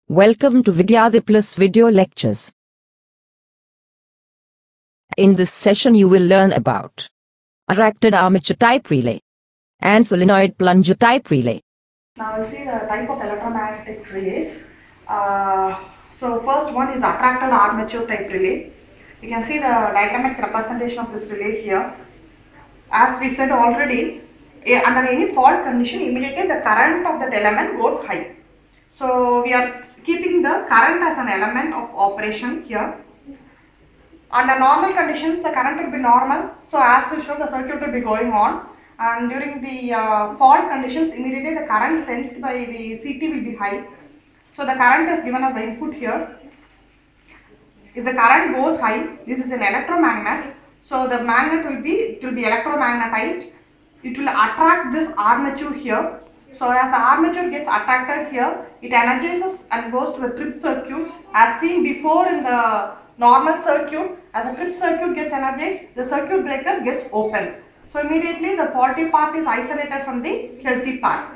Welcome to Vidyadhi Plus video lectures. In this session you will learn about attracted armature type relay and solenoid plunger type relay. Now we'll see the type of electromagnetic relays. So first one is attracted armature type relay. You can see the diagrammatic representation of this relay here. As we said already, under any fault condition, immediately the current of that element goes high. So we are keeping the current as an element of operation here. Under normal conditions, the current will be normal. So as usual, the circuit will be going on. And during the fault conditions, immediately the current sensed by the CT will be high. So the current is given as the input here. If the current goes high, this is an electromagnet. So the magnet will be electromagnetized. It will attract this armature here. So as the armature gets attracted here, it energizes and goes to the trip circuit. As seen before in the normal circuit, as a trip circuit gets energized, the circuit breaker gets opened. So immediately the faulty part is isolated from the healthy part.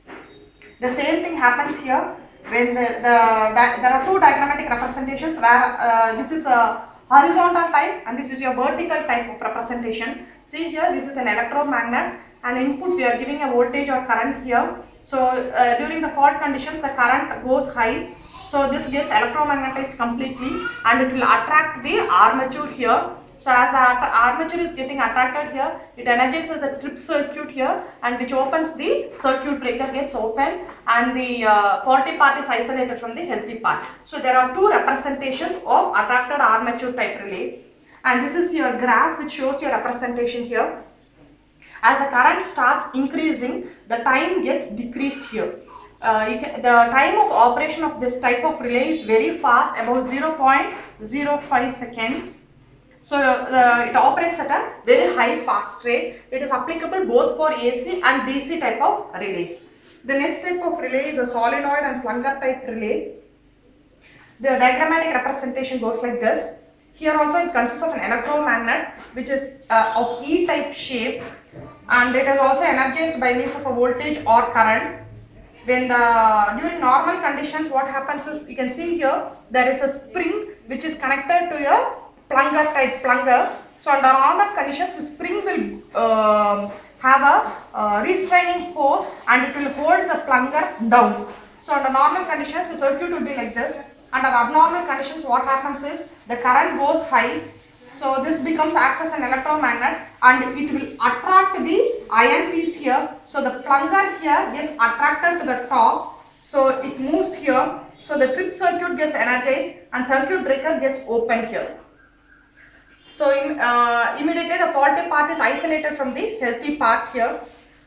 The same thing happens here when there are two diagrammatic representations where this is a horizontal type and this is your vertical type of representation. See here, this is an electromagnet and input we are giving a voltage or current here. So during the fault conditions the current goes high. So this gets electromagnetized completely and it will attract the armature here. So as the armature is getting attracted here, it energizes the trip circuit here and which opens the circuit breaker gets open and the faulty part is isolated from the healthy part. So there are two representations of attracted armature type relay and this is your graph which shows your representation here. As the current starts increasing, the time gets decreased here. The time of operation of this type of relay is very fast, about 0.05 seconds. So it operates at a very high fast rate. It is applicable both for AC and DC type of relays. The next type of relay is a solenoid and plunger type relay. The diagrammatic representation goes like this. Here also it consists of an electromagnet which is of E-type shape and it is also energized by means of a voltage or current. When during normal conditions, what happens is, you can see here there is a spring which is connected to a plunger type plunger. So under normal conditions the spring will have a restraining force and it will hold the plunger down. So under normal conditions the circuit will be like this. Under abnormal conditions what happens is the current goes high. So this acts as an electromagnet and it will attract the iron piece here. So the plunger here gets attracted to the top. So it moves here. So the trip circuit gets energized and circuit breaker gets open here. So immediately the faulty part is isolated from the healthy part here.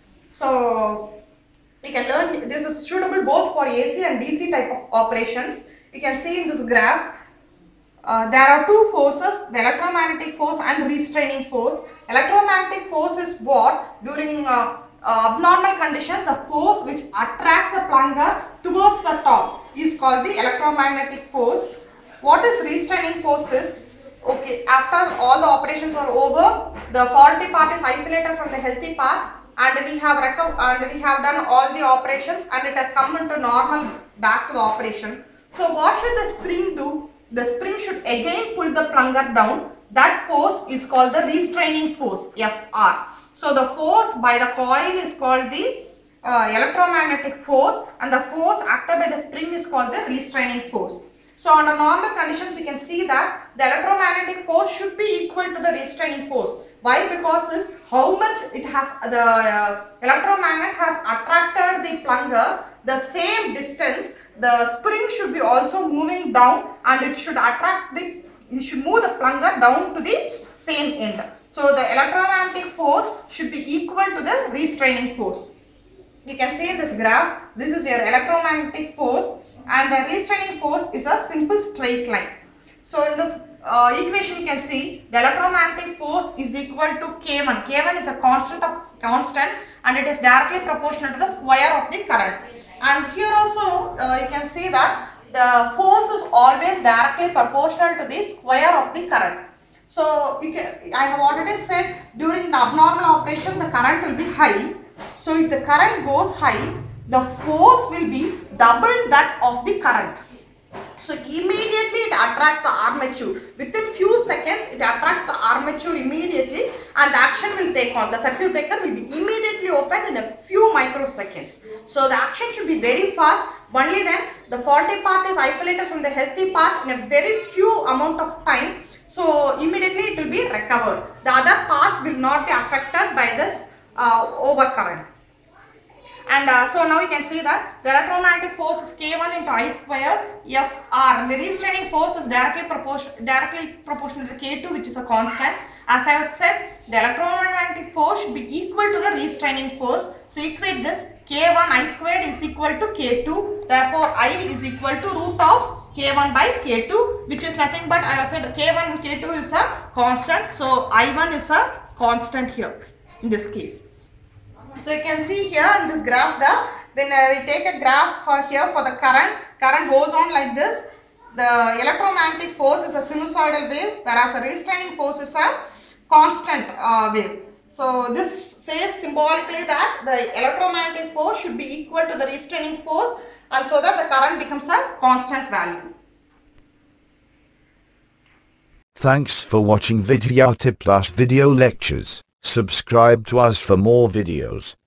So we can learn this is suitable both for AC and DC type of operations. You can see in this graph there are two forces, the electromagnetic force and restraining force. Electromagnetic force is what? During abnormal condition, the force which attracts the plunger towards the top is called the electromagnetic force. What is restraining force is, okay, after all the operations are over, the faulty part is isolated from the healthy part and we have done all the operations and it has come into normal back to the operation. So what should the spring do? The spring should again pull the plunger down. That force is called the restraining force, Fr. So the force by the coil is called the electromagnetic force and the force acted by the spring is called the restraining force. So under normal conditions you can see that the electromagnetic force should be equal to the restraining force. Why? Because this how much it has the electromagnet has attracted the plunger, the same distance the spring should be also moving down and it should move the plunger down to the same end. So the electromagnetic force should be equal to the restraining force. You can see in this graph, this is your electromagnetic force and the restraining force is a simple straight line. So in this equation you can see the electromagnetic force is equal to K1. K1 is a constant and it is directly proportional to the square of the current. And here also you can see that the force is always directly proportional to the square of the current. So I have already said during the abnormal operation the current will be high. So if the current goes high, the force will be double that of the current. So immediately it attracts the armature. Within few seconds it attracts the armature immediately, and the action will take on. The circuit breaker will be immediately opened in a few microseconds. So the action should be very fast. Only then the faulty part is isolated from the healthy part in a very few amount of time. So immediately it will be recovered. The other parts will not be affected by this overcurrent. And so now you can see that the electromagnetic force is K1 into I squared Fr. The restraining force is directly proportional to the K2, which is a constant. As I have said, the electromagnetic force should be equal to the restraining force. So equate this, K1 I squared is equal to K2. Therefore, I is equal to root of K1 by K2, which is nothing but, I have said, K1 and K2 is a constant. So I1 is a constant here in this case. So you can see here in this graph that when we take a graph here for the current goes on like this. The electromagnetic force is a sinusoidal wave, whereas the restraining force is a constant wave. So this says symbolically that the electromagnetic force should be equal to the restraining force, and so that the current becomes a constant value. Thanks for watching Vidyarthi Plus video lectures. Subscribe to us for more videos.